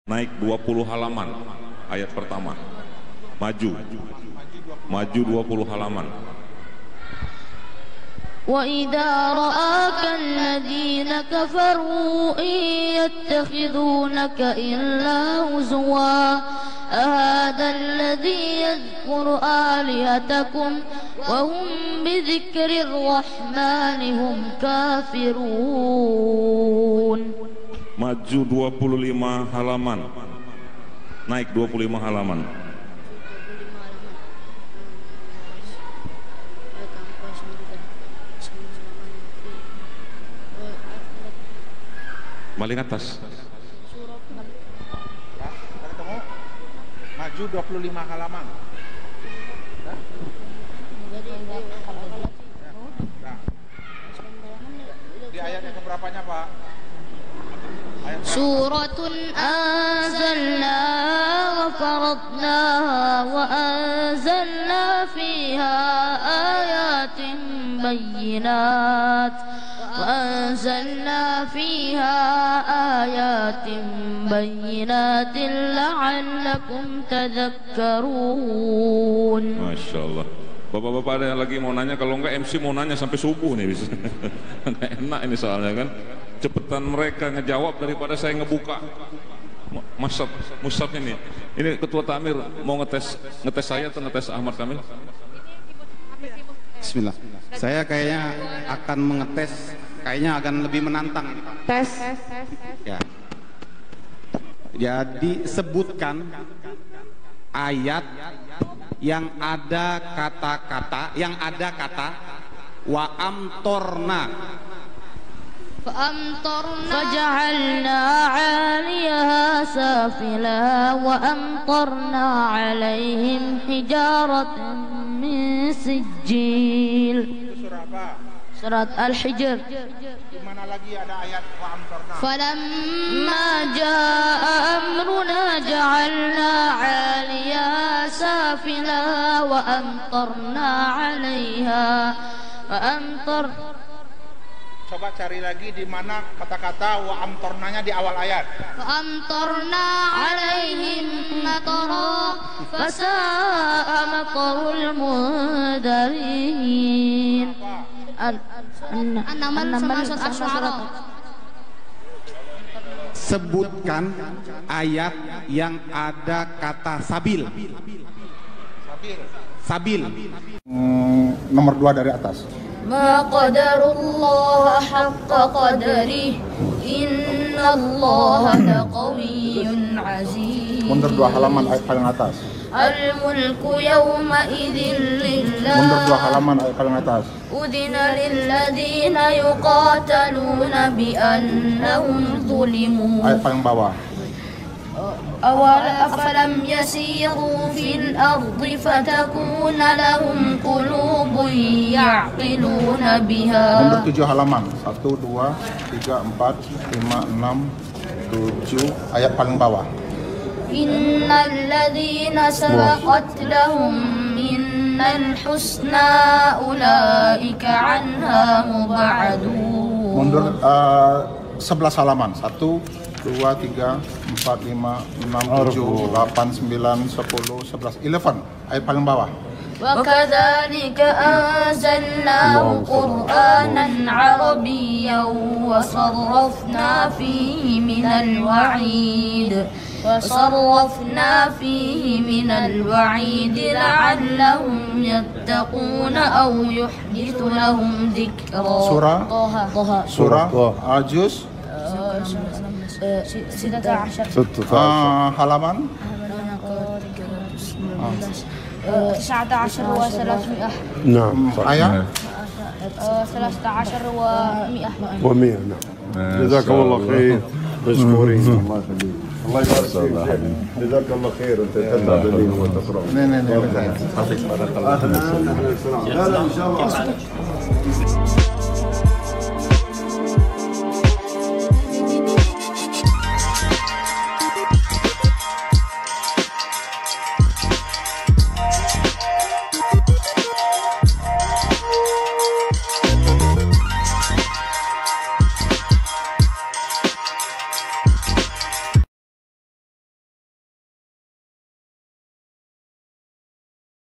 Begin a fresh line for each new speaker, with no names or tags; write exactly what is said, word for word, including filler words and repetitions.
Naik dua puluh halaman, ayat pertama. Maju. Maju dua puluh halaman.
وَإِذَا رَآكَ الَّذِينَ كَفَرُوا إِن يَتَّخِذُونَكَ إِلَّا هُزُوًا أَهَذَا الَّذِي يَذْكُرُ آلِهَتَكُمْ وَهُمْ بِذِكْرِ الرَّحْمَنِ هُمْ كَافِرُونَ.
Maju dua puluh lima halaman. Naik dua puluh lima halaman. Paling atas.
Ya, kita ketemu. Maju dua puluh lima halaman. Ya. Ya. Di ayat yang keberapanya, Pak? Ayat
Suratun anzalnaha wa faradnaha wa anzalna fiha ayatin bayyinat وأنزلنا فيها آيات بينات لعلكم تذكرون.
Masya Allah. Bapak-bapak ada yang lagi mau nanya, kalau enggak M C mau nanya sampai subuh nih bisa. Nggak enak ini soalnya kan. Cepetan mereka ngejawab daripada saya ngebuka Masab, Musab ini. Ini Ketua Tamir mau ngetes ngetes saya atau ngetes Ahmad Kamil?
Bismillah. Saya kayaknya akan mengetes, kayaknya akan lebih menantang ini, Pak.
Tes.
Ya. Jadi sebutkan ayat yang ada kata-kata, yang ada kata wa amtorna.
فأمطرنا فجعلنا عاليها سافلها وأمطرنا عليهم حجارة من سجيل.
surah apa?
Surat Al-Hijr.
Di mana lagi ada ayat wa amtorna?
فلما جاء أمرنا جعلنا عاليها سافلها وأمطرنا عليها وأمطر.
Coba cari lagi di mana kata-kata wa amtornanya di awal ayat.
فأمطرنا عليهم مطرا فساء مطر المنذرين. An-Naml sama surat.
Sebutkan ayat yang ada kata sabil.
Sabil.
Sabil.
Hmm, nomor dua dari atas.
Ma qadarullah haqqa qadrih innallaha laqawiyyun aziz.
Mundur dua halaman ayat paling atas.
Al-mulku yawma idzin lillah.
Mundur dua halaman ayat paling atas.
Udina lilladzina yuqataluna bi annahum zulimu.
Ayat paling bawah.
Awal afalam yasiru fil ardi fatakuna lahum qulubun ya'qiluna biha.
Mundur tujuh halaman. Satu, dua, tiga, empat, lima, enam, tujuh. Ayat paling bawah.
Innal ladzina sabaqat lahum minnal husna ulaika anha mub'adun.
Mundur uh, sebelas halaman. Satu, dua, tiga, empat, lima, enam, tujuh, delapan, sembilan, sepuluh, sebelas, eleven. Ayat paling bawah.
وَكَذَلِكَ أَنزَلْنَاهُ قُرْآنًا عَرَبِيًّا وَصَرَّفْنَا فِيهِ مِنَ الْوَعِيدِ وَصَرَّفْنَا فِيهِ مِنَ الْوَعِيدِ لَعَلَّهُمْ يَتَّقُونَ أَوْ يُحْدِثُ لَهُمْ ذِكْرًا.
Surah
طه.
Surah Al-Juz.
ستة عشر.
Uh, halaman.
تسعة عشر وثلاثمائة.
نعم صح.
Ayat.
ثلاثة عشر ومئة.
ومئة نعم. جزاكم الله خير مشكورين. الله يخليك. الله يبارك فيك. جزاك الله خير انت تتابعين وتقرأون.
Nih, nih, nih.
اهلا وسهلا. لا لا ان شاء الله.